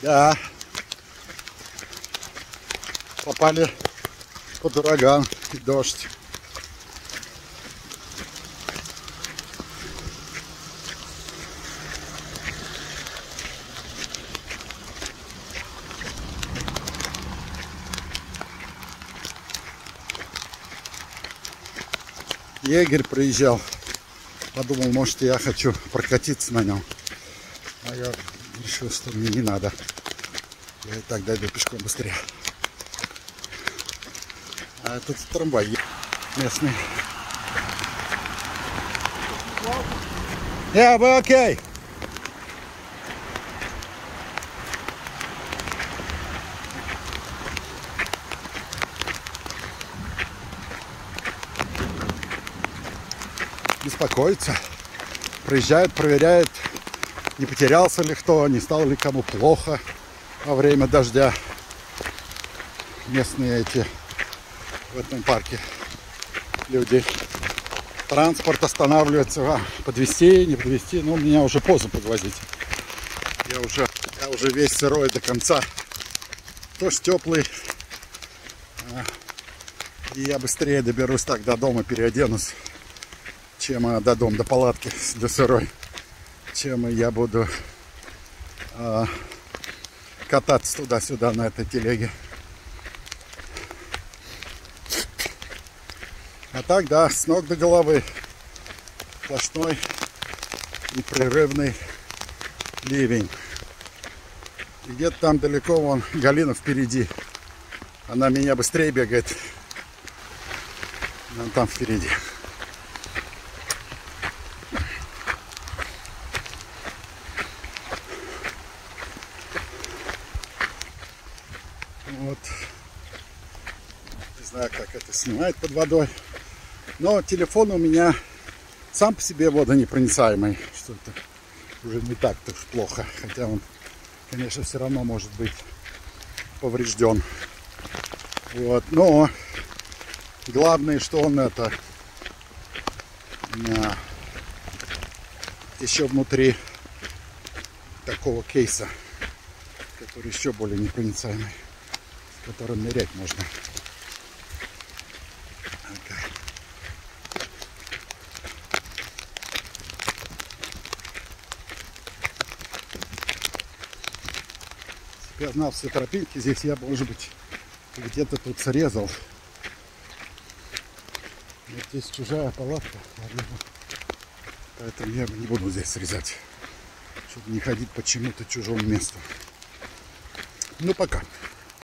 Да. Попали под ураган и дождь. Егерь приезжал. Подумал, может, я хочу прокатиться на нем. А я решил, что мне не надо. Я и так дойду пешком быстрее. А тут трамвай местный. Yeah, we're okay. Беспокоится. Приезжает, проверяет, не потерялся ли кто, не стало ли кому плохо во время дождя. Местные эти в этом парке люди. Транспорт останавливается, подвезти, не подвезти. Но меня уже поздно подвозить. Я уже весь сырой до конца. Дождь теплый. И я быстрее доберусь так до дома, переоденусь, чем до дома, до палатки, до сырой, чем я буду кататься туда-сюда на этой телеге. А так, да, с ног до головы сплошной непрерывный ливень. И где-то там далеко, вон, Галина впереди. Она меня быстрее бегает. Она там впереди. Вот. Не знаю, как это снимает под водой. Но телефон у меня сам по себе водонепроницаемый. Что-то уже не так-то уж плохо. Хотя он, конечно, все равно может быть поврежден. Вот. Но главное, что он это еще внутри такого кейса, который еще более непроницаемый, с которым нырять можно. Если бы я знал все тропинки, здесь я бы, может быть, где-то тут срезал. Вот здесь чужая палатка, поэтому я не буду здесь срезать, чтобы не ходить по чему-то чужому месту. Ну, пока.